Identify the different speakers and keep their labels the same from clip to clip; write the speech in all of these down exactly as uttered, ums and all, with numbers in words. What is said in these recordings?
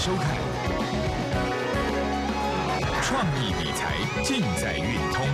Speaker 1: 收看创意理财，尽在运通。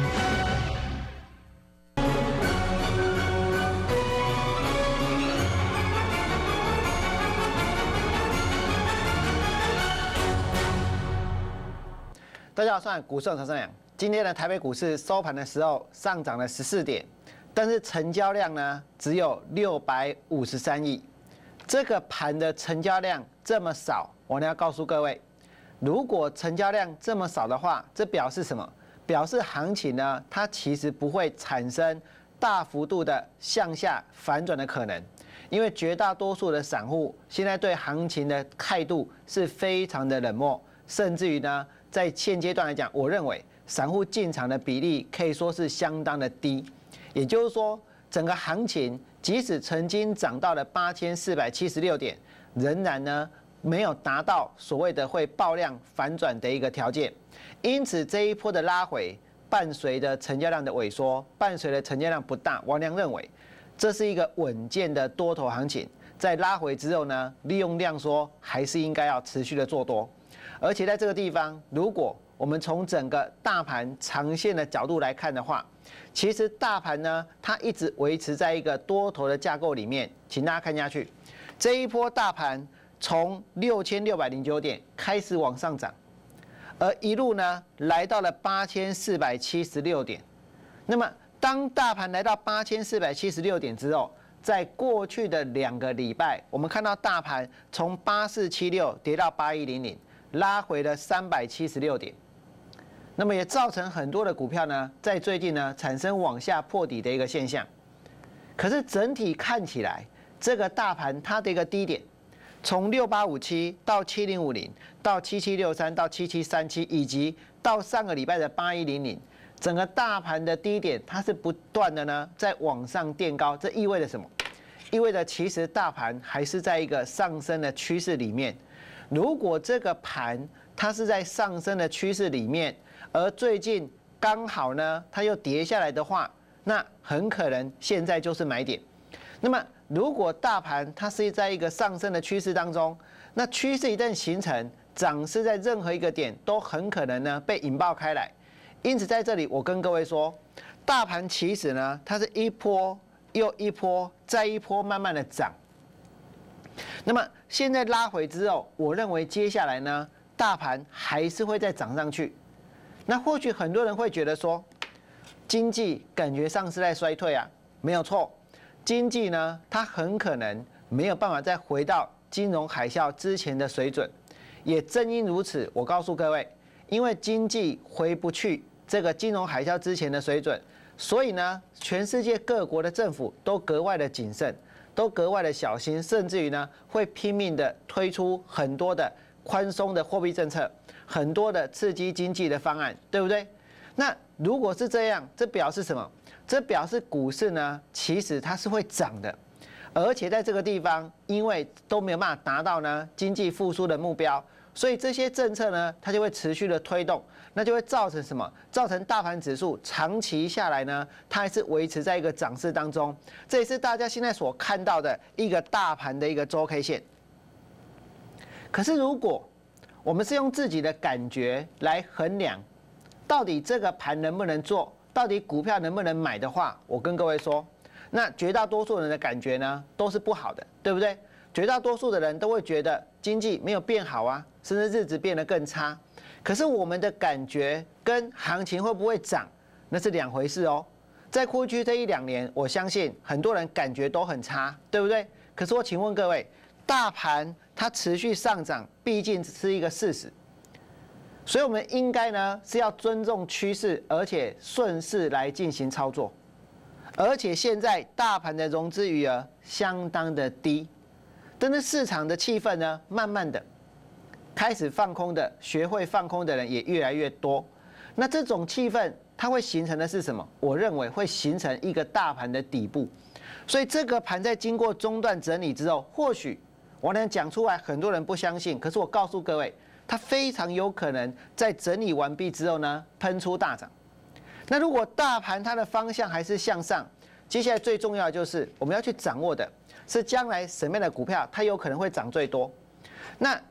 Speaker 2: 大家好，我是股市陈胜良。今天的台北股市收盘的时候上涨了十四点，但是成交量呢只有六百五十三亿。这个盘的成交量这么少，我呢要告诉各位，如果成交量这么少的话，这表示什么？表示行情呢，它其实不会产生大幅度的向下反转的可能，因为绝大多数的散户现在对行情的态度是非常的冷漠，甚至于呢，在现阶段来讲，我认为散户进场的比例可以说是相当的低，也就是说，整个行情即使曾经涨到了八千四百七十六点，仍然呢没有达到所谓的会爆量反转的一个条件。因此这一波的拉回，伴随着成交量的萎缩，伴随着成交量不大，王良认为这是一个稳健的多头行情。在拉回之后呢，利用量缩还是应该要持续的做多。而且在这个地方，如果我们从整个大盘长线的角度来看的话，其实大盘呢，它一直维持在一个多头的架构里面。请大家看下去，这一波大盘从六千六百零九点开始往上涨，而一路呢来到了八千四百七十六点。那么，当大盘来到八千四百七十六点之后，在过去的两个礼拜，我们看到大盘从八四七六跌到八一零零，拉回了三百七十六点。那么也造成很多的股票呢，在最近呢产生往下破底的一个现象。可是整体看起来，这个大盘它的一个低点，从六八五七到七零五零，到七七六三，到七七三七，以及到上个礼拜的八一零零，整个大盘的低点它是不断的呢在往上垫高。这意味着什么？意味着其实大盘还是在一个上升的趋势里面。如果这个盘它是在上升的趋势里面，而最近刚好呢，它又跌下来的话，那很可能现在就是买点。那么，如果大盘它是在一个上升的趋势当中，那趋势一旦形成，涨势在任何一个点都很可能呢被引爆开来。因此，在这里我跟各位说，大盘其实呢，它是一波又一波，再一波慢慢的涨。那么现在拉回之后，我认为接下来呢，大盘还是会再涨上去。那或许很多人会觉得说，经济感觉上是在衰退啊，没有错，经济呢，它很可能没有办法再回到金融海啸之前的水准。也正因如此，我告诉各位，因为经济回不去这个金融海啸之前的水准，所以呢，全世界各国的政府都格外的谨慎，都格外的小心，甚至于呢，会拼命的推出很多的宽松的货币政策，很多的刺激经济的方案，对不对？那如果是这样，这表示什么？这表示股市呢，其实它是会涨的，而且在这个地方，因为都没有办法达到呢经济复苏的目标，所以这些政策呢，它就会持续的推动，那就会造成什么？造成大盘指数长期下来呢，它还是维持在一个涨势当中。这也是大家现在所看到的一个大盘的一个周 K 线。可是如果我们是用自己的感觉来衡量，到底这个盘能不能做，到底股票能不能买的话，我跟各位说，那绝大多数人的感觉呢都是不好的，对不对？绝大多数的人都会觉得经济没有变好啊，甚至日子变得更差。可是我们的感觉跟行情会不会涨，那是两回事哦。在过去这一两年，我相信很多人感觉都很差，对不对？可是我请问各位，大盘它持续上涨，毕竟是一个事实，所以我们应该呢是要尊重趋势，而且顺势来进行操作。而且现在大盘的融资余额相当的低，但是市场的气氛呢，慢慢的开始放空的，学会放空的人也越来越多。那这种气氛它会形成的是什么？我认为会形成一个大盘的底部。所以这个盘在经过中段整理之后，或许我能讲出来，很多人不相信。可是我告诉各位，它非常有可能在整理完毕之后呢，喷出大涨。那如果大盘它的方向还是向上，接下来最重要的就是我们要去掌握的是将来什么样的股票它有可能会涨最多。那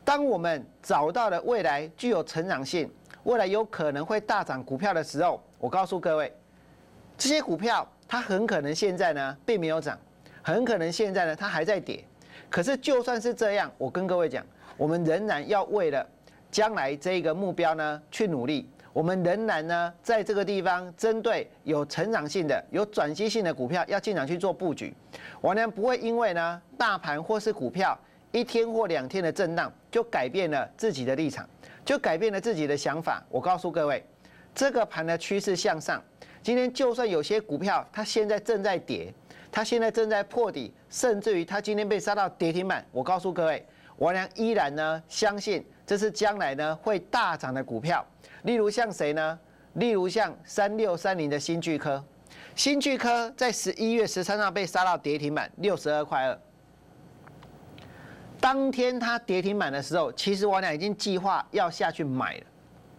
Speaker 2: 当我们找到了未来具有成长性、未来有可能会大涨股票的时候，我告诉各位，这些股票它很可能现在呢并没有涨，很可能现在呢它还在跌。可是就算是这样，我跟各位讲，我们仍然要为了将来这个目标呢去努力。我们仍然呢在这个地方针对有成长性的、有转机性的股票要进场去做布局。我呢不会因为呢大盘或是股票一天或两天的震荡就改变了自己的立场，就改变了自己的想法。我告诉各位，这个盘的趋势向上。今天就算有些股票它现在正在跌，它现在正在破底，甚至于它今天被杀到跌停板，我告诉各位，我呢依然呢相信这是将来呢会大涨的股票。例如像谁呢？例如像三六三零的新巨科，新巨科在十一月十三号被杀到跌停板六十二块二。当天它跌停板的时候，其实我俩已经计划要下去买了。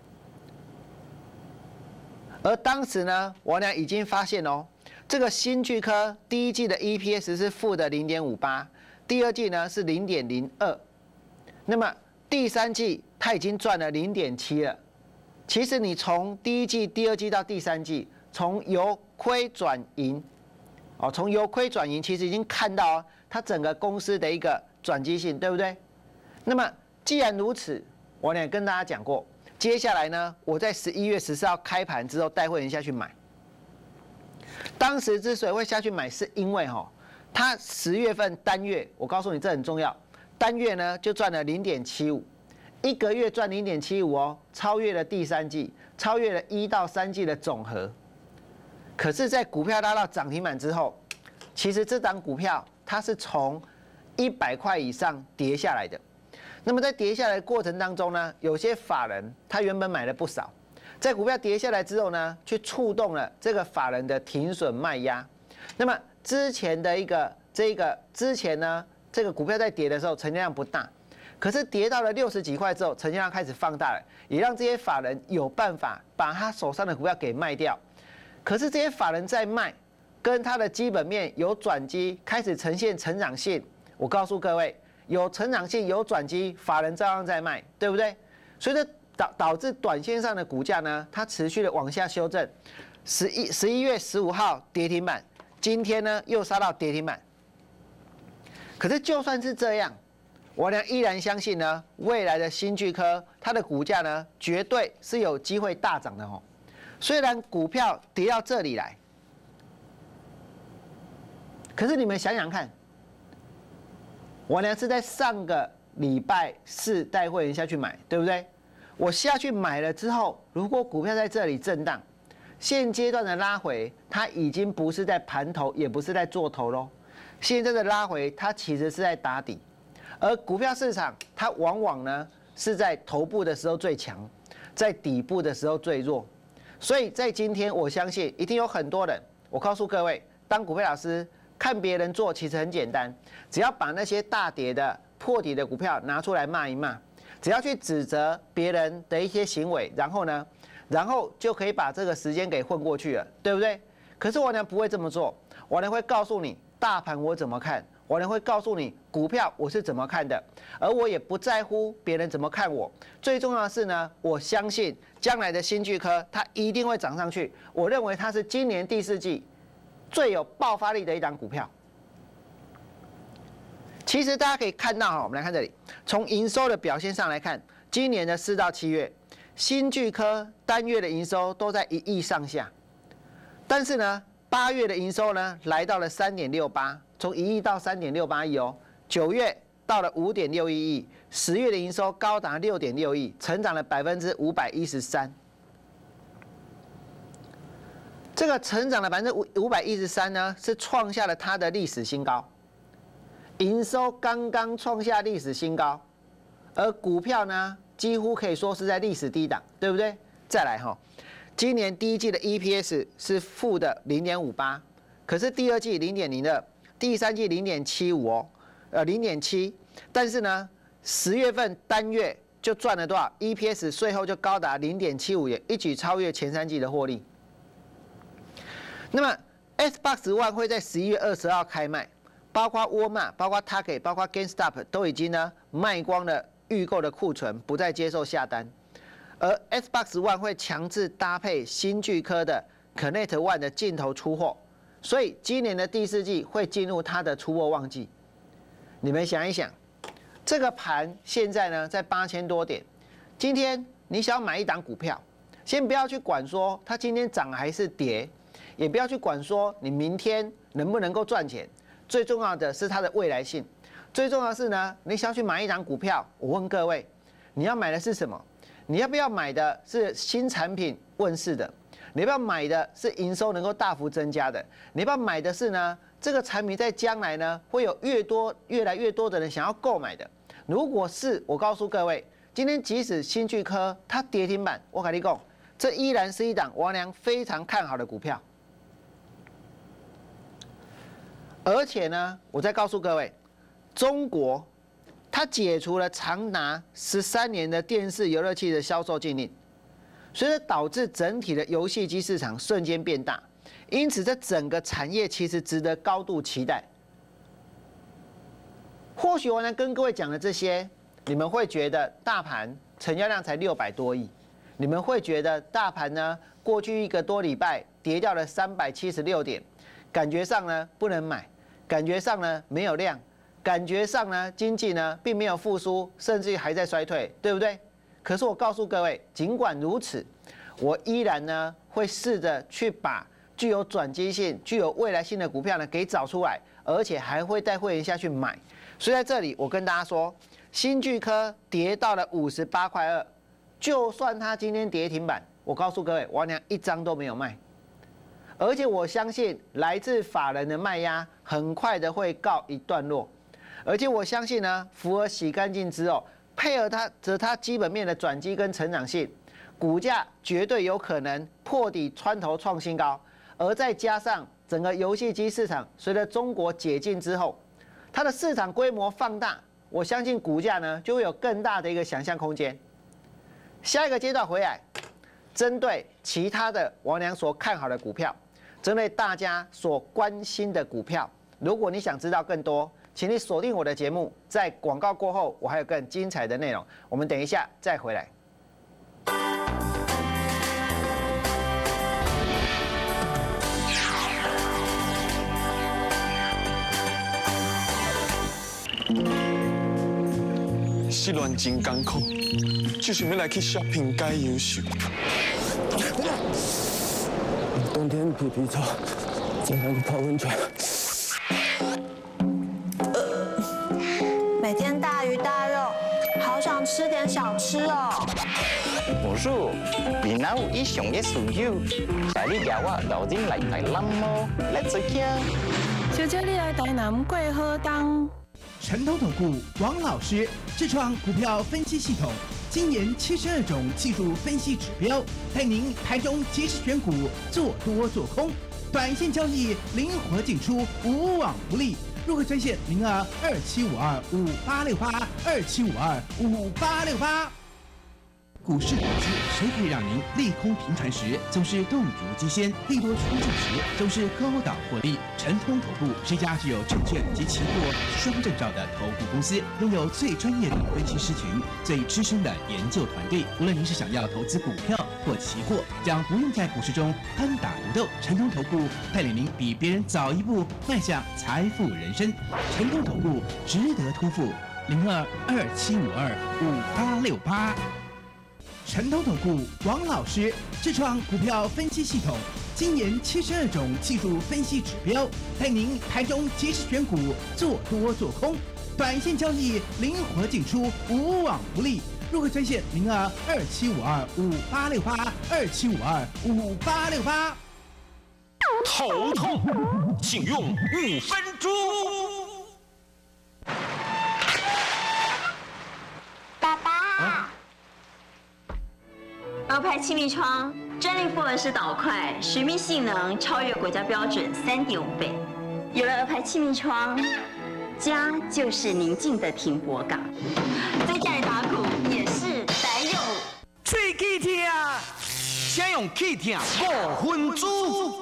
Speaker 2: 而当时呢，我俩已经发现哦，这个新巨科第一季的 E P S 是负的零点五八，第二季呢是零点零二，那么第三季它已经赚了零点七了。其实你从第一季、第二季到第三季，从由亏转盈，哦，从由亏转盈，其实已经看到哦，它整个公司的一个转机性，对不对？那么既然如此，我也跟大家讲过，接下来呢，我在十一月十四号开盘之后带会员下去买。当时之所以会下去买，是因为哈、哦，它十月份单月，我告诉你这很重要，单月呢就赚了零点七五。一个月赚零点七五哦，超越了第三季，超越了一到三季的总和。可是，在股票拉到涨停板之后，其实这档股票它是从一百块以上跌下来的。那么在跌下来的过程当中呢，有些法人他原本买了不少，在股票跌下来之后呢，去触动了这个法人的停损卖压。那么之前的一个这个之前呢，这个股票在跌的时候成交量不大。可是跌到了六十几块之后，成交量开始放大了，也让这些法人有办法把他手上的股票给卖掉。可是这些法人在卖，跟他的基本面有转机，开始呈现成长性。我告诉各位，有成长性、有转机，法人照样在卖，对不对？所以这导导致短线上的股价呢，它持续的往下修正。十一十一月十五号跌停板，今天呢又杀到跌停板。可是就算是这样，我呢依然相信呢，未来的新巨科它的股价呢，绝对是有机会大涨的哦。虽然股票跌到这里来，可是你们想想看，我呢是在上个礼拜四带会员下去买，对不对？我下去买了之后，如果股票在这里震荡，现阶段的拉回，它已经不是在盘头，也不是在做头喽。现在的拉回，它其实是在打底。而股票市场，它往往呢是在头部的时候最强，在底部的时候最弱。所以在今天，我相信一定有很多人。我告诉各位，当股票老师看别人做，其实很简单，只要把那些大跌的、破底的股票拿出来骂一骂，只要去指责别人的一些行为，然后呢，然后就可以把这个时间给混过去了，对不对？可是我呢不会这么做，我呢会告诉你大盘我怎么看。我呢会告诉你股票我是怎么看的，而我也不在乎别人怎么看我。最重要的是呢，我相信将来的新巨科它一定会涨上去。我认为它是今年第四季最有爆发力的一档股票。其实大家可以看到哈，我们来看这里，从营收的表现上来看，今年的四到七月，新巨科单月的营收都在一亿上下，但是呢，八月的营收呢来到了三点六八。从一亿到三点六八亿哦，九月到了五点六一亿，十月的营收高达六点六亿，成长了百分之五百一十三。这个成长的百分之五五百一十三呢，是创下了它的历史新高，营收刚刚创下历史新高，而股票呢，几乎可以说是在历史低档，对不对？再来哈、哦，今年第一季的 E P S 是负的零点五八，可是第二季零点零二。第三季零点七五哦，呃零点七，但是呢，十月份单月就赚了多少 ？E P S 税后就高达零点七五，也一举超越前三季的获利。那么 Xbox One 会在十一月二十号开卖，包括沃尔玛、包括 Target、包括 GameStop 都已经呢卖光了预购的库存，不再接受下单。而 Xbox One 会强制搭配新巨科的 Connect One 的镜头出货，所以今年的第四季会进入它的出货旺季。你们想一想，这个盘现在呢在八千多点，今天你想要买一档股票，先不要去管说它今天涨还是跌，也不要去管说你明天能不能够赚钱，最重要的是它的未来性。最重要的是呢，你想要去买一档股票，我问各位，你要买的是什么？你要不要买的是新产品问世的？你要不要买的是营收能够大幅增加的？你要不要买的是呢？这个产品在将来呢，会有越多越来越多的人想要购买的。如果是，我告诉各位，今天即使新巨科它跌停板，我跟你讲，这依然是一档王良非常看好的股票。而且呢，我再告诉各位，中国它解除了长达十三年的电视游乐器的销售禁令，所以导致整体的游戏机市场瞬间变大，因此这整个产业其实值得高度期待。或许我能跟各位讲的这些，你们会觉得大盘成交量才六百多亿，你们会觉得大盘呢过去一个多礼拜跌掉了三百七十六点，感觉上呢不能买，感觉上呢没有量。感觉上呢，经济呢并没有复苏，甚至于还在衰退，对不对？可是我告诉各位，尽管如此，我依然呢会试着去把具有转机性、具有未来性的股票呢给找出来，而且还会带会员下去买。所以在这里，我跟大家说，新巨科跌到了五十八块二，就算它今天跌停板，我告诉各位，王良一张都没有卖。而且我相信，来自法人的卖压很快的会告一段落。而且我相信呢，福尔洗干净之后，配合它则它基本面的转机跟成长性，股价绝对有可能破底穿头创新高。而再加上整个游戏机市场随着中国解禁之后，它的市场规模放大，我相信股价呢就会有更大的一个想象空间。下一个阶段回来，针对其他的王良所看好的股票，针对大家所关心的股票，如果你想知道更多，请你锁定我的节目，在广告过后，我还有更精彩的内容。我们等一下再回来。
Speaker 3: 失恋真艰苦，就想要来去 shopping 解忧愁。
Speaker 4: 冬天皮皮臭，经常去泡温泉。
Speaker 5: 每天大鱼大肉，好想吃点小吃哦。
Speaker 6: 無數，然後以上嘅所有，帶你邀我留人來台南麼？來做驚。
Speaker 5: 小姐，你來台南過好冬。
Speaker 7: 神通投顾王老师自创股票分析系统，精研七十二种技术分析指标，带您盘中及时选股，做多做空，短线交易灵活进出，无往不利。入会专线零二二七五二五八六八二七五二五八六八。股市投资，谁可以让您利空频传时总是动如鸡先，利多出尽时总是高档获利？晨通投顾是一家具有证券及期货双证照的投顾公司，拥有最专业的分析师群、最资深的研究团队。无论您是想要投资股票或期货，将不用在股市中单打独斗。晨通投顾带领您比别人早一步迈向财富人生。晨通投顾值得托付，零二二七五二五八六八。晨通投顾王老师自创股票分析系统，精研七十二种技术分析指标，带您盘中及时选股，做多做空，短线交易灵活进出，无往不利。入会专线零二二七五二五八六八二七五二五八六八。
Speaker 1: 头痛，请用五分钟。
Speaker 5: 爸爸。啊鹅牌气密窗专利复合式导块，水密性能超越国家标准三点五倍。有了鹅牌气密窗，家就是宁静的停泊港。在家里打鼓也是得用。
Speaker 8: 喙齿痛，先用气痛五分子。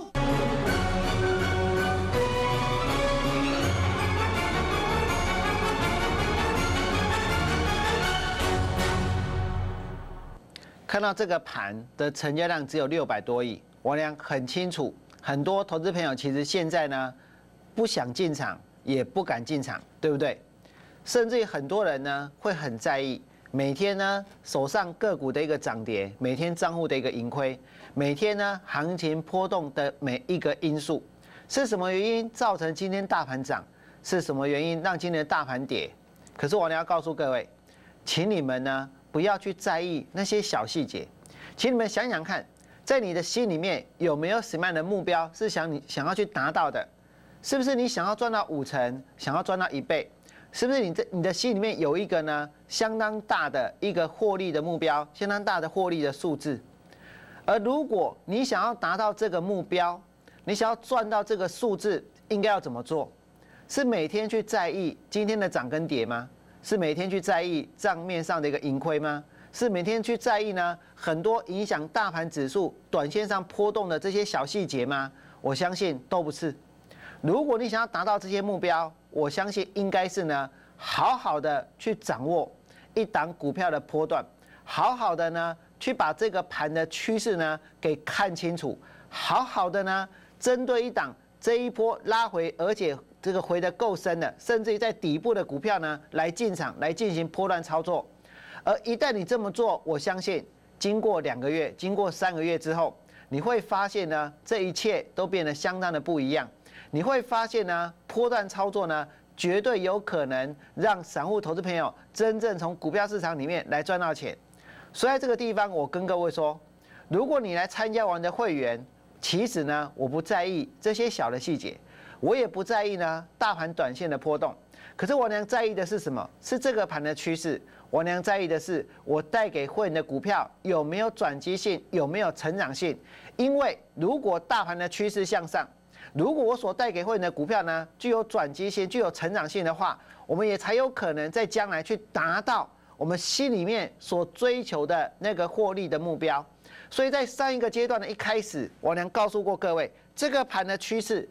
Speaker 2: 看到这个盘的成交量只有六百多亿，王良很清楚，很多投资朋友其实现在呢不想进场，也不敢进场，对不对？甚至于很多人呢会很在意每天呢手上个股的一个涨跌，每天账户的一个盈亏，每天呢行情波动的每一个因素，是什么原因造成今天大盘涨？是什么原因让今天的大盘跌？可是王良要告诉各位，请你们呢不要去在意那些小细节，请你们想想看，在你的心里面有没有什么样的目标是想你想要去达到的？是不是你想要赚到五成，想要赚到一倍？是不是你在你的心里面有一个呢相当大的一个获利的目标，相当大的获利的数字？而如果你想要达到这个目标，你想要赚到这个数字，应该要怎么做？是每天去在意今天的涨跟跌吗？是每天去在意账面上的一个盈亏吗？是每天去在意呢很多影响大盘指数短线上波动的这些小细节吗？我相信都不是。如果你想要达到这些目标，我相信应该是呢好好的去掌握一档股票的波段，好好的呢去把这个盘的趋势呢给看清楚，好好的呢针对一档这一波拉回，而且这个回得够深的，甚至于在底部的股票呢，来进场来进行波段操作。而一旦你这么做，我相信经过两个月、经过三个月之后，你会发现呢，这一切都变得相当的不一样。你会发现呢，波段操作呢，绝对有可能让散户投资朋友真正从股票市场里面来赚到钱。所以在这个地方，我跟各位说，如果你来参加完的会员，其实呢，我不在意这些小的细节。我也不在意呢大盘短线的波动，可是我娘在意的是什么？是这个盘的趋势。我娘在意的是我带给会员的股票有没有转机性，有没有成长性。因为如果大盘的趋势向上，如果我所带给会员的股票呢具有转机性、具有成长性的话，我们也才有可能在将来去达到我们心里面所追求的那个获利的目标。所以在上一个阶段的一开始，我娘告诉过各位，这个盘的趋势。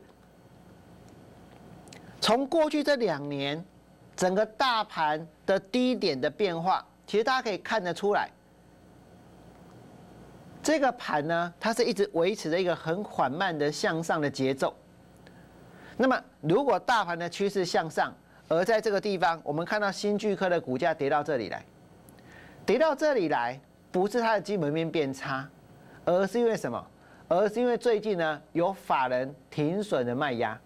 Speaker 2: 从过去这两年，整个大盘的低点的变化，其实大家可以看得出来，这个盘呢，它是一直维持着一个很缓慢的向上的节奏。那么，如果大盘的趋势向上，而在这个地方，我们看到新巨科的股价跌到这里来，跌到这里来，不是它的基本面变差，而是因为什么？而是因为最近呢，有法人停损的卖压。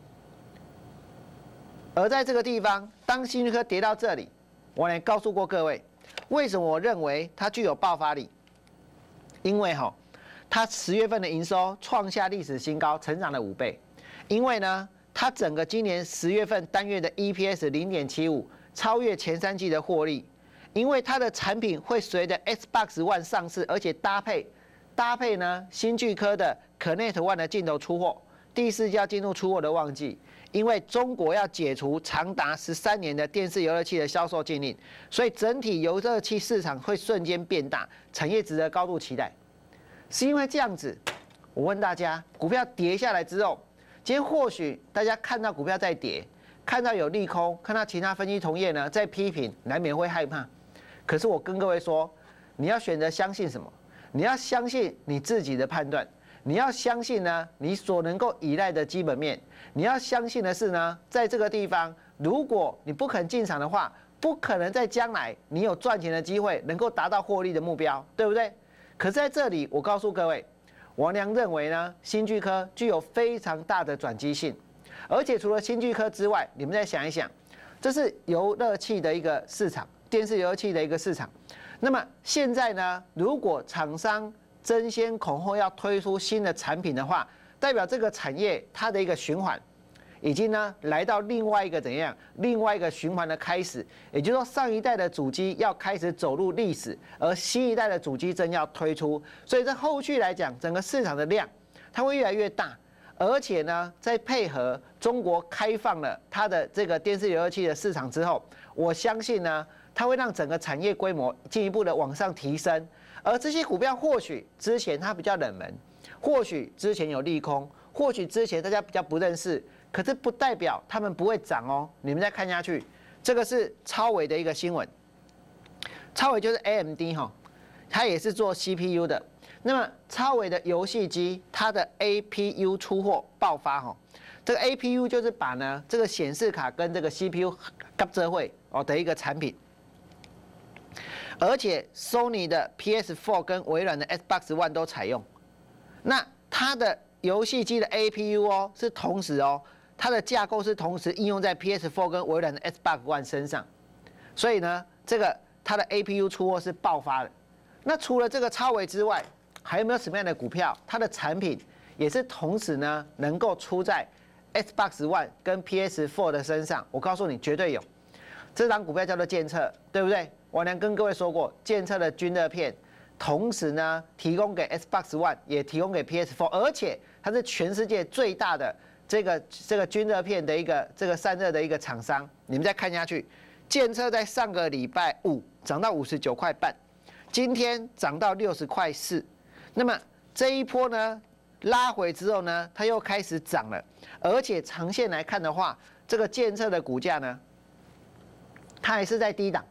Speaker 2: 而在这个地方，当新巨科跌到这里，我也告诉过各位，为什么我认为它具有爆发力？因为哈，它十月份的营收创下历史新高，成长了五倍。因为呢，它整个今年十月份单月的 E P S 零点七五，超越前三季的获利。因为它的产品会随着 Xbox One 上市，而且搭配搭配呢新巨科的 Connect One 的镜头出货，第四季要进入出货的旺季。因为中国要解除长达十三年的电视游乐器的销售禁令，所以整体游乐器市场会瞬间变大，产业值得高度期待。是因为这样子，我问大家，股票跌下来之后，今天或许大家看到股票在跌，看到有利空，看到其他分析同业呢在批评，难免会害怕。可是我跟各位说，你要选择相信什么？你要相信你自己的判断。你要相信呢，你所能够依赖的基本面。你要相信的是呢，在这个地方，如果你不肯进场的话，不可能在将来你有赚钱的机会，能够达到获利的目标，对不对？可是在这里，我告诉各位，王良认为呢，新巨科具有非常大的转机性，而且除了新巨科之外，你们再想一想，这是游乐器的一个市场，电视游乐器的一个市场。那么现在呢，如果厂商争先恐后要推出新的产品的话，代表这个产业它的一个循环，已经呢来到另外一个怎样，另外一个循环的开始。也就是说，上一代的主机要开始走入历史，而新一代的主机正要推出，所以在后续来讲，整个市场的量它会越来越大，而且呢，在配合中国开放了它的这个电视游乐器的市场之后，我相信呢，它会让整个产业规模进一步的往上提升。而这些股票或许之前它比较冷门，或许之前有利空，或许之前大家比较不认识，可是不代表他们不会涨哦。你们再看下去，这个是超微的一个新闻，超微就是 A M D 哈， 它也是做 C P U 的。那么超微的游戏机，它的 A P U 出货爆发哈，这个 A P U 就是把呢这个显示卡跟这个 C P U 合作会哦的一个产品。而且 Sony 的 P S 四 跟微软的 Xbox One 都采用。那它的游戏机的 A P U 哦是同时哦，它的架构是同时应用在 P S 四 跟微软的 Xbox One 身上。所以呢，这个它的 A P U 出货是爆发的。那除了这个超微之外，还有没有什么样的股票，它的产品也是同时呢能够出在 Xbox One 跟 P S 四 的身上？我告诉你，绝对有。这档股票叫做建策，对不对？我娘跟各位说过，建策的均热片，同时呢提供给 Xbox One， 也提供给 P S 四， 而且它是全世界最大的这个这个均热片的一个这个散热的一个厂商。你们再看下去，建策在上个礼拜五涨到五十九块半，今天涨到六十块四。那么这一波呢拉回之后呢，它又开始涨了，而且长线来看的话，这个建策的股价呢，它还是在低档。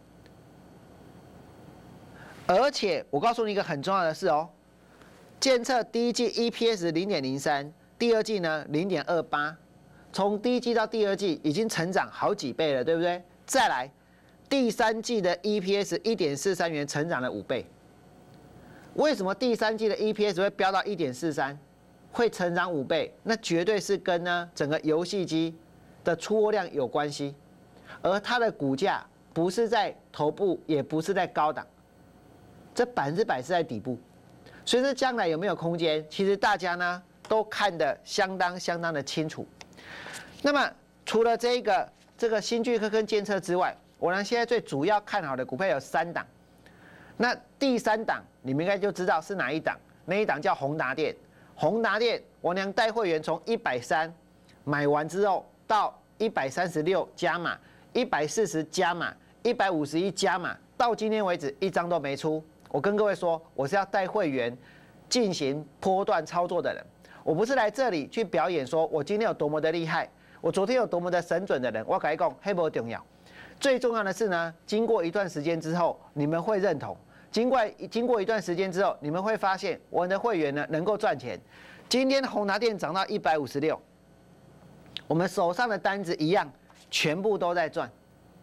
Speaker 2: 而且我告诉你一个很重要的事哦，建策第一季 E P S 零点零三，第二季呢零点二八，从第一季到第二季已经成长好几倍了，对不对？再来，第三季的 E P S 一点四三元，成长了五倍。为什么第三季的 E P S 会飙到一点四三，会成长五倍？那绝对是跟呢整个游戏机的出货量有关系，而它的股价不是在头部，也不是在高档，这百分之百是在底部。所以这将来有没有空间，其实大家呢都看得相当相当的清楚。那么除了这个这个新巨科跟建策之外，我呢现在最主要看好的股票有三档。那第三档你们应该就知道是哪一档，那一档叫宏达电。宏达电，我娘带会员从一百三买完之后，到一百三十六加码，一百四十加码，一百五十一加码，到今天为止一张都没出。我跟各位说，我是要带会员进行波段操作的人，我不是来这里去表演说我今天有多么的厉害，我昨天有多么的神准的人。我跟你讲，那不重要，最重要的是呢，经过一段时间之后，你们会认同。经过经过一段时间之后，你们会发现我们的会员呢能够赚钱。今天宏达电涨到一百五十六，我们手上的单子一样，全部都在赚。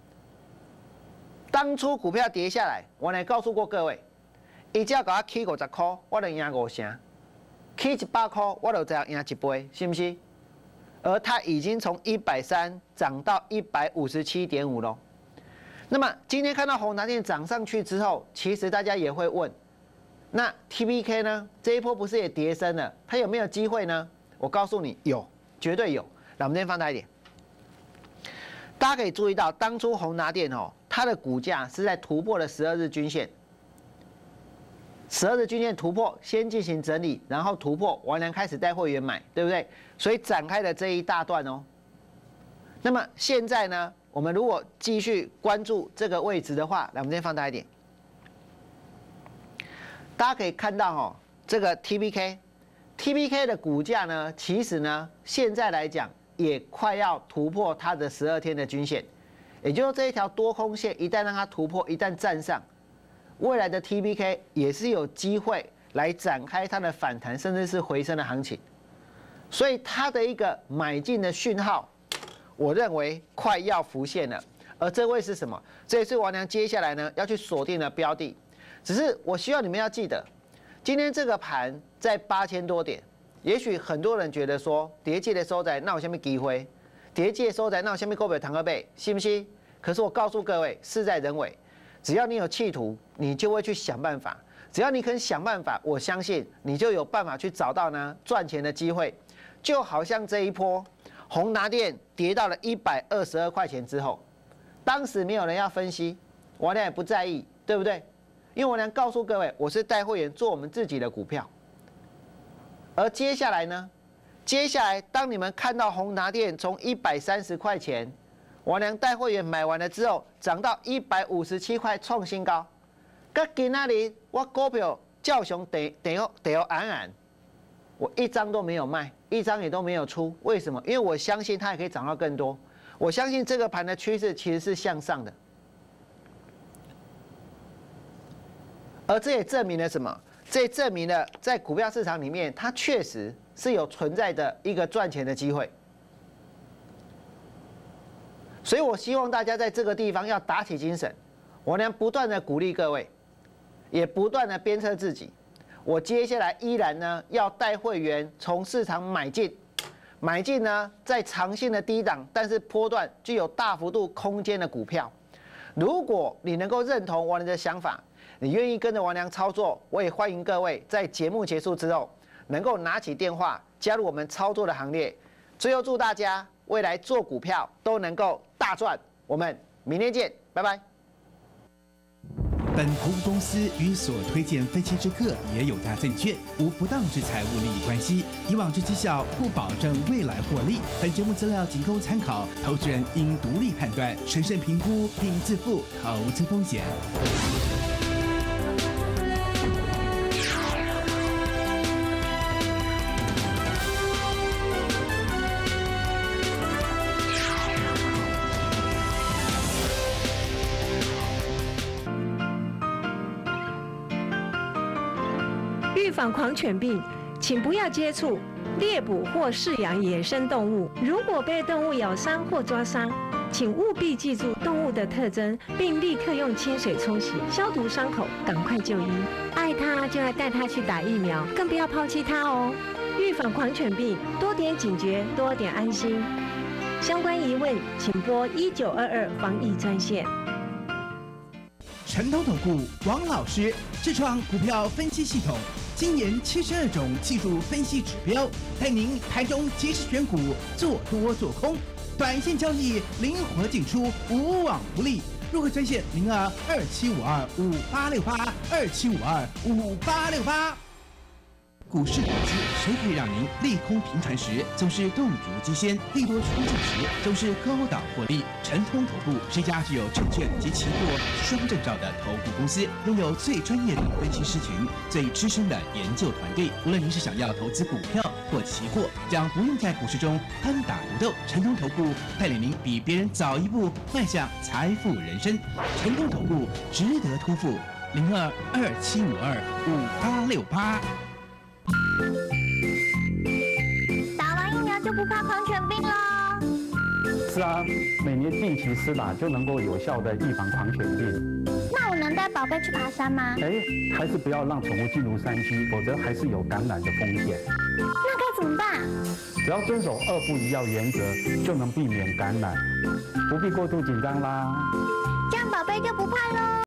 Speaker 2: 当初股票跌下来，我来告诉过各位，一只要给我起五十块，我就赢五成；起一百块，我就再赢一倍，是不是？而它已经从一百三涨到一百五十七点五喽。那么今天看到宏达电涨上去之后，其实大家也会问，那 T B K 呢？这一波不是也跌深了？它有没有机会呢？我告诉你，有，绝对有。来，我们这边放大一点，大家可以注意到，当初宏达电哦，它的股价是在突破了十二日均线，十二日均线突破，先进行整理，然后突破，完了开始带会员买，对不对？所以展开了这一大段哦。那么现在呢？我们如果继续关注这个位置的话，来，我们这边放大一点，大家可以看到哦，这个 T B K，T B K 的股价呢，其实呢，现在来讲也快要突破它的十二天的均线，也就是这一条多空线一旦让它突破，一旦站上，未来的 T B K 也是有机会来展开它的反弹，甚至是回升的行情，所以它的一个买进的讯号。我认为快要浮现了，而这会是什么？这也是王良接下来呢要去锁定的标的。只是我希望你们要记得，今天这个盘在八千多点，也许很多人觉得说，跌界的收在那有下面机会，跌界收在那有下面够不了堂个背，信不信？可是我告诉各位，事在人为，只要你有企图，你就会去想办法。只要你肯想办法，我相信你就有办法去找到呢赚钱的机会。就好像这一波。宏达电跌到了一百二十二块钱之后，当时没有人要分析，我俩也不在意，对不对？因为我俩告诉各位，我是带会员做我们自己的股票。而接下来呢，接下来当你们看到宏达电从一百三十块钱，我俩带会员买完了之后，涨到一百五十七块创新高，跟今仔日我股票照常地地地安安。我一张都没有卖，一张也都没有出，为什么？因为我相信它也可以涨到更多。我相信这个盘的趋势其实是向上的。 而这也证明了什么？这也证明了在股票市场里面，它确实是有存在的一个赚钱的机会。所以我希望大家在这个地方要打起精神，我呢不断的鼓励各位，也不断的鞭策自己。我接下来依然呢要带会员从市场买进，买进呢在长线的低档，但是波段具有大幅度空间的股票。如果你能够认同王良的想法，你愿意跟着王良操作，我也欢迎各位在节目结束之后能够拿起电话加入我们操作的行列。最后祝大家未来做股票都能够大赚，我们明天见，拜拜。
Speaker 7: 本投资公司与所推荐分期之客也有大证券无不当之财务利益关系，以往之绩效不保证未来获利。本节目资料仅供参考，投资人应独立判断、审慎评估并自负投资风险。
Speaker 9: 预防狂犬病，请不要接触、猎捕或饲养野生动物。如果被动物咬伤或抓伤，请务必记住动物的特征，并立刻用清水冲洗、消毒伤口，赶快就医。爱它就要带它去打疫苗，更不要抛弃它哦。预防狂犬病，多点警觉，多点安心。相关疑问，请拨一九二二防疫专线。
Speaker 7: 陈通投顾王老师自创股票分析系统，精研七十二种技术分析指标，带您盘中及时选股，做多做空，短线交易灵活进出，无往不利。入会专线零二二七五二五八六八二七五二五八六八。股市投资，谁可以让您利空频传时总是动如鸡先，利多出尽时总是高档获利？陈通投顾是一家具有证券及期货双证照的投顾公司，拥有最专业的分析师群、最资深的研究团队。无论您是想要投资股票或期货，将不用在股市中单打独斗。陈通投顾带领您比别人早一步迈向财富人生。陈通投顾值得托付，零二二七五二五八六八。
Speaker 10: 打完疫苗就不怕狂犬病了？
Speaker 11: 是啊，每年定期施打就能够有效的预防狂犬病。
Speaker 10: 那我能带宝贝去爬山吗？
Speaker 11: 哎，还是不要让宠物进入山区，否则还是有感染的风险。
Speaker 10: 那该怎么办？
Speaker 11: 只要遵守二不一要原则，就能避免感染，不必过度紧张啦。
Speaker 10: 这样宝贝就不怕喽。